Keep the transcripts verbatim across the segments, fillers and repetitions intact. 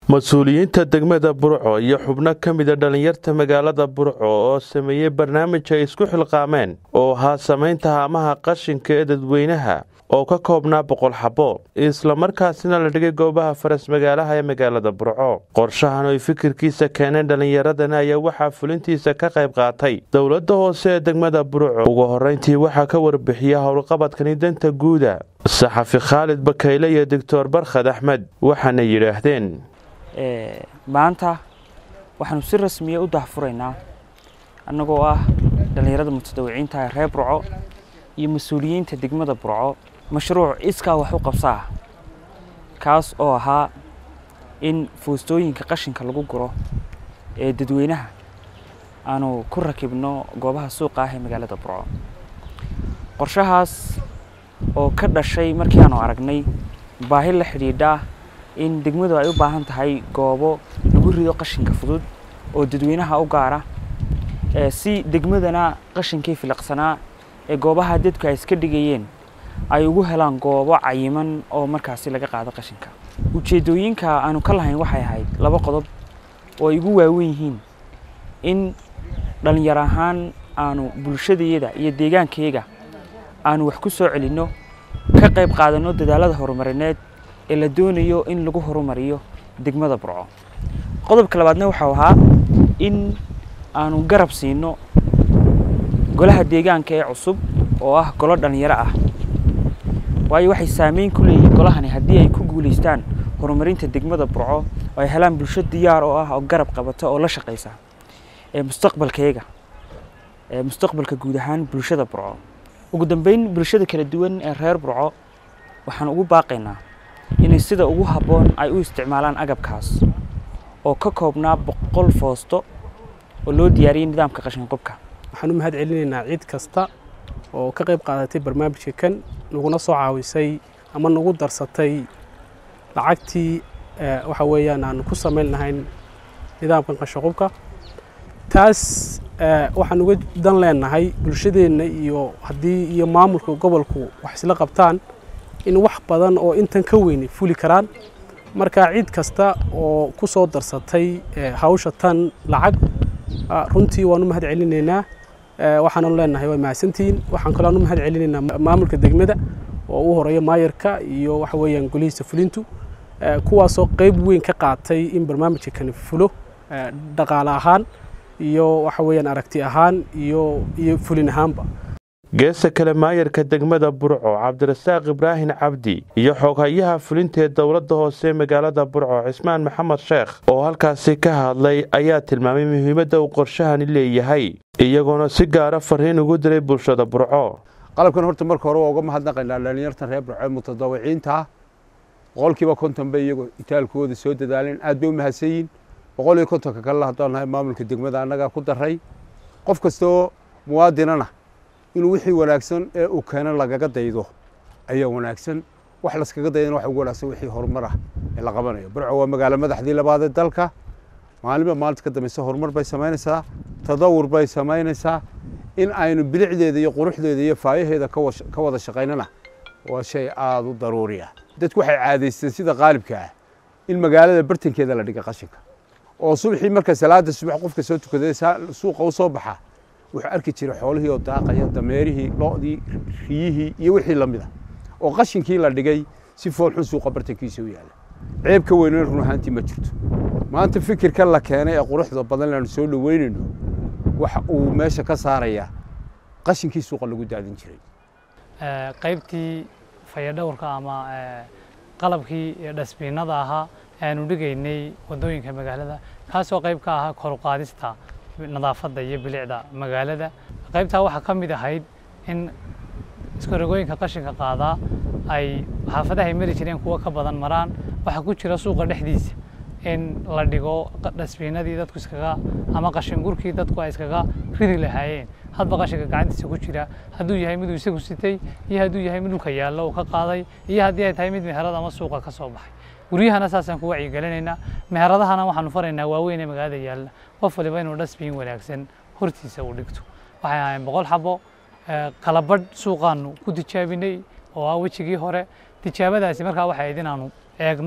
mas-uuliyiinta degmada Burco iyo xubno ka mid ah dhalinyarada magaalada Burco oo sameeyay barnaamij ay isku xilqaameen oo ahaa sameynta haamaha qashinka ee dadweynaha oo ka koobnaa boqol xabo isla markaasina la dhigay goobaha faras magaalaha ee magaalada Burco. qorshahan oo fikirkiisa keeneen dhalinyaradana ayaa waxaa fulintiisa ka qayb qaatay dowlada hoose ee degmada Burco. ugu horeyntii waxaa ka warbixiyay howlqabadkani danta guuda saxafi Khalid Bakayle iyo Doctor Barkhad Axmed waxaana yiraahdeen ee maanta waxaanu si rasmi ah u daahfuraynaa annagoo ah dhalinyarada mutadawiciinta ee reer Burco iyo mas'uuliyiinta degmada Burco mashruuc iska wax u qabsaa kaas oo ahaa in foostooyinka qashinka lagu guro ee dadweynaha aanu ku rakibno goobaha suuqa ah ee magaalada Burco. qorshahaas oo ka dhashay markii aanu aragnay baahi la xiriidha in degmadu ay u baahan tahay goobo lagu rido qashinka fudud oo dadweynaha u gaara ee si degmadana qashinkii filaqsanaa ee goobaha dadku ay iska dhigayeen ay ugu helaan goobo cayiman oo markaasi laga qaado qashinka. ujeedooyinka aanu ka lahayn waxay ahayd laba qodob oo ay ugu waaweyn yihiin in dhalinyar ahaan aanu bulshadeeda iyo deegaankayga aanu wax ku soo celino ka qayb qaadano dadaalada horumarineed ee la doonayo in lagu horumariyo degmada Burco. qodobka labaadna waxa ahaa in aanu garab siino golaha deegaanka ee cusub oo ah golo dhalinyaro ah waayo waxay saameyn ku leeyihiin golahani haddii ay ku guuleystaan horumarinta degmada Burco oo ay helaan bulsho diyaar oo ah oo garab qabata oo la shaqeysa ee mustaqbalkayga ee mustaqbalka guud ahaan bulshada Burco. ugu dambeyn bulshada kala duwan ee reer Burco waxaan ugu baaqaynaa in sida ugu haboon ay u isticmaalaan agabkaas oo ka koobnaa boqol foosto oo loo diyaariyay nidaamka qashin qubka. waxaan u mahad celinaynaa cid kasta oo ka qayb qaadatay barnaamijka kan naguna soo caawisay ama nagu darsatay lacagtii waxa weeyaan aan ku sameeynayn nidaamkan qashin qubka. taas waxaan uga dan leenahay bulshadeena iyo hadii iyo maamulka gobolku wax isla qabtaan in wax badan oo intan ka weyn fuli karaan. marka cid kasta oo ku soo darsatay hawsha tan lacag runtii waan u mahad celinaynaa. waxaan leenahay way maasantiin. waxaan kale u mahad celinaynaa maamulka degmada oo uu horeeyo maayarka iyo waxa weeyaan golihiisa fulintu kuwaas oo qayb weyn ka qaatay in barnaamijka kan fulo dhaqaale ahaan iyo waxa weeyaan aragti ahaan iyo iyo fulin ahaanba. geesa kale maayarka degmada Burco Cabdirasaaq Ibraahin Cabdi iyo xoghayaha fulinta dowlada hoose magaalada Burco Cismaan Maxamed Sheekh oo halkaasi ka hadlay ayaa tilmaamay muhiimadda uu qorshahan leeyahay iyagoona si gaar ah fariin ugu diray bulshada Burco. qalabkan horta marka hore uga mahadnaqaynaa dhalinyarada reer Burco mutadawiciinta boqolkiiba konton bay iyagu itaalkooda soo dadaaleen aad bay u mahadsanyiin. boqol iyo konton ka kala hadalnahay maamulka degmada anaga ku daray qof kasto muwaadinana inuu wixii wanaagsan ee uu keenan lagaga daydo ayaa wanaagsan. wax la iskaga daydana wax ugu wanaagsan wixii horumar ah ee la qabanayo. Burco waa magaalo madaxdii labaad ee dalka. maalinba maalinta ka dambaysa horumar bay sameynaysaa tadawur bay sameynaysaa. in aynu bilicdeeda iyo quruxdeeda iyo faayaheeda ka wada shaqaynana waa shay aad u daruuri ah. dadku waxay caadaysteen sida qaalibka ah in magaalada bartankeeda la dhigo qashinka oo subaxii marka salaada subax qofka soo tukaday suuqa u soo baxa wuxuu arki jiray xoolihii oo daaqaya dameerihii lo'dii riyihii iyo wixii la mid ah oo qashinkii la dhigay si fool xun suuqa bartankiisa u yaala. ceeb ka weyn run ahaantii ma jirto. maanta fikirka la keenay ee quruxda badan la soo dhaweynayno waxa uu meesha ka saaraya qashinkii suuqa lagu daadin jiray. ee qaybtii fayadhowrka ama qalabkii dhasbiinada ahaa aanu dhigaynay wadooyinka magaalada kaasoo qayb ka ah kor u qaadista nadaafadda iyo bilicda magaalada. qaybta waxa ka mid ahayd in iskarogooyinka qashinka qaada ay xaafadaha ay mari jireen kuwa ka badan maraan. waxa ku jira suuqa dhexdiisa in la dhigo dhasbiinadii dadku iskaga ama qashin gurkii dadku ay iskaga ridi lahaayeen hadba qashinka gacantiisa ku jira hadduu yahay mid uu isagu sitay iyo hadduu yahay mid dhulka yaalla oo ka qaaday iyo haddii ay tahay mid meherad ama suuqa ka soo baxay. guryahana saasaan ku wacyigelinaynaa. meheradahana waxaanu faraynaa waaweyn ee magaalada yaalla qof waliba inuu dhasbiin wanaagsan hortiisa u dhigto. waxay ahaayeen boqol xabo kala badh suuqaanu ku tijaabinay oo ah wejigii hore. tijaabadaasi markaa waxay ahayd inaanu eegno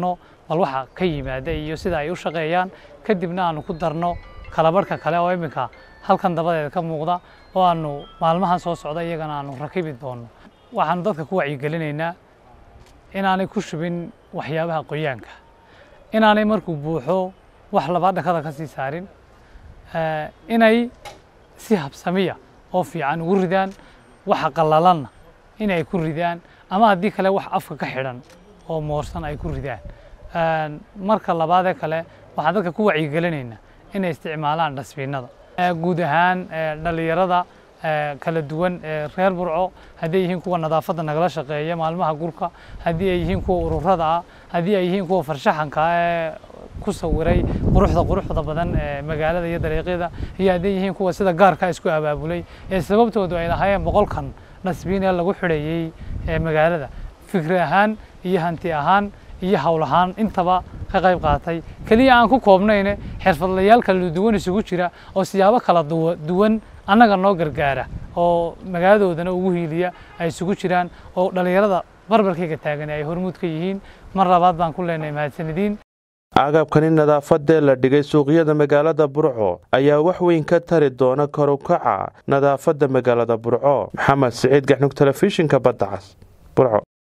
bal waxa ka yimaada iyo sida ay u shaqeeyaan kadibna aanu ku darno kalabarhka kale oo iminka halkan dabadeeda ka muuqda oo aanu maalmahan soo socda iyagana aanu rakibi doono. waxaanu dadka ku wacyigelinaynaa inaanay ku shubin waxyaabaha qoyaanka, inaanay markuu buuxo wax labaad dhakada ka sii saarin, inay si habsamiya oo fiican ugu ridaan, waxa qallalanna inay ku ridaan, ama haddii kale wax afka ka xidhan oo moorsan ay ku ridaan. marka labaadee kale waxaan dadka ku wacyigelinaynaa inay isticmaalaan dhasbiinada. guud ahaan dhalinyarada kala duwan reer Burco, haddii ay yihiin kuwa nadaafadda nagala shaqeeya maalmaha gurka, haddii ay yihiin kuwa ururada ah, haddii ay yihiin kuwa farshaxanka ee ku sawiray quruxda quruxda badan ee magaalada iyo dariiqyada, iyo haddii ay yihiin kuwa sida gaarka isku abaabulay ee sababtoodu ay lahaayeen boqolkan dhasbiin ee lagu xidhayay ee magaalada, fikri ahaan iyo hanti ahaan iyo hawl ahaan intaba ka qayb qaatay. kaliya aan ku koobnayne xirfadlayaal kala duwan isugu jira oo siyaabo kala duwan annaga noo gargaara oo magaaladoodana ugu hiiliya ay isugu jiraan, oo dhalinyarada barbarkayga taagan ay hormuud ka yihiin. mar labaad baan ku leenahay mahadsanidin. agabkani nadaafadee la dhigay suuqyada magaalada Burco ayaa wax weyn ka tari doona kor u kaca nadaafadda magaalada Burco. maxamed siciid gaxnug, telefishinka Badda Cas, Burco.